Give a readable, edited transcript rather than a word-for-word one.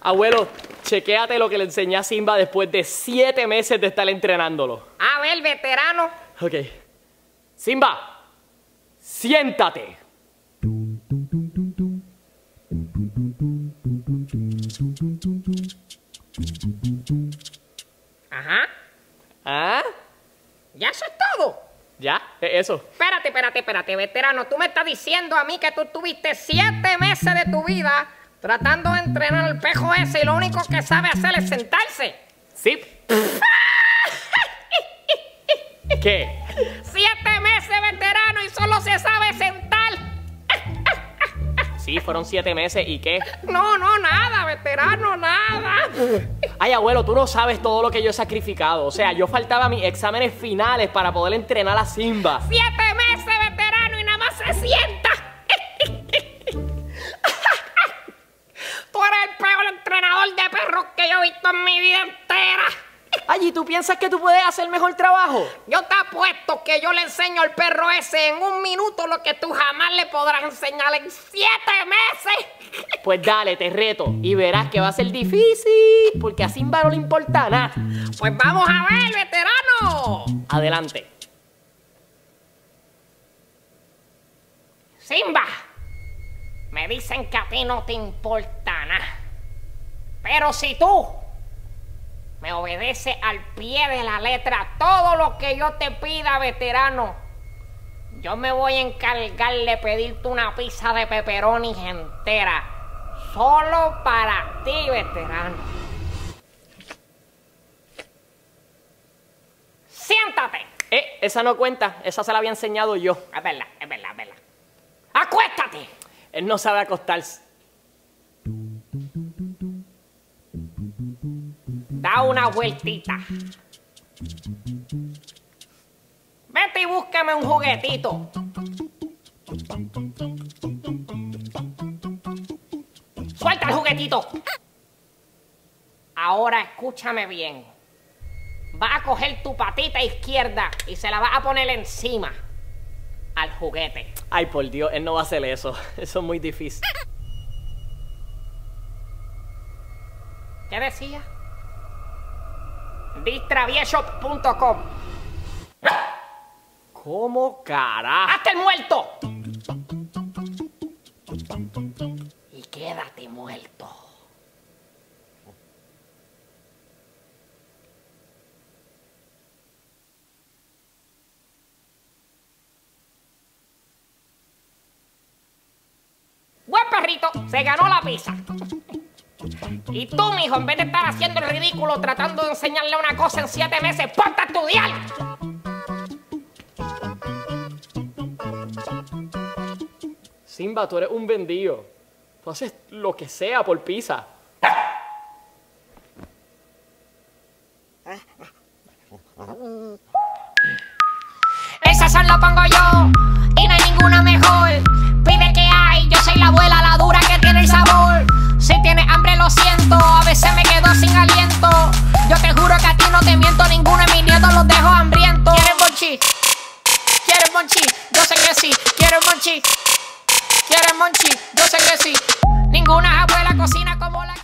Abuelo, chequéate lo que le enseñé a Simba después de 7 meses de estar entrenándolo. A ver, veterano. Ok. Simba, siéntate. Ajá. ¿Ah? ¿Ya eso es todo? ¿Ya? Eso. Espérate, veterano. Tú me estás diciendo a mí que tú tuviste 7 meses de tu vida tratando de entrenar al pejo ese y lo único que sabe hacer es sentarse. Sí. ¿Qué? 7 meses, veterano, y solo se sabe sentar. Sí, fueron 7 meses. ¿Y qué? No, nada, veterano, nada. Ay, abuelo, tú no sabes todo lo que yo he sacrificado. O sea, yo faltaba a mis exámenes finales para poder entrenar a Simba. 7 meses, veterano, y nada más se sienta. Tú eres el peor entrenador de perros que yo he visto en mi vida entera. Ay, ¿y tú piensas que tú puedes hacer mejor trabajo? Yo te apuesto que yo le enseño al perro ese en 1 minuto lo que tú jamás le podrás enseñar en 7 meses. Pues dale, te reto. Y verás que va a ser difícil, porque a Simba no le importa nada. Pues vamos a ver, veterano. Adelante. Simba, me dicen que a ti no te importa nada. Pero si tú me obedeces al pie de la letra todo lo que yo te pida, veterano, yo me voy a encargar de pedirte una pizza de pepperoni entera. Solo para ti, veterano. Siéntate. Esa no cuenta. Esa se la había enseñado yo. Es verdad. Acuéstate. Él no sabe acostarse. Da una vueltita. Vete y búscame un juguetito. Suelta el juguetito. Ahora escúchame bien. Vas a coger tu patita izquierda y se la vas a poner encima al juguete. Ay, por Dios, él no va a hacer eso. Eso es muy difícil. ¿Qué decía? Distravieshop.com. ¿Cómo carajo? ¡Hazte el muerto! Y quédate muerto. Buen perrito, se ganó la pizza. Y tú, mijo, en vez de estar haciendo el ridículo tratando de enseñarle una cosa en 7 meses, ¡ponte a estudiar! Simba, tú eres un vendido. Tú haces lo que sea por pizza. Esa son lo pongo yo y no hay ninguna mejor. Pide que hay, yo soy la abuela, la dura que tiene el sabor. Si tienes hambre lo siento, a veces me quedo sin aliento. Yo te juro que a ti no te miento, ninguno de mis nietos los dejo hambrientos. ¿Quieres monchi? ¿Quieres monchi? Yo sé que sí. ¿Quieres monchi? ¿Quieres monchi? Yo sé que sí. Ninguna abuela cocina como la que...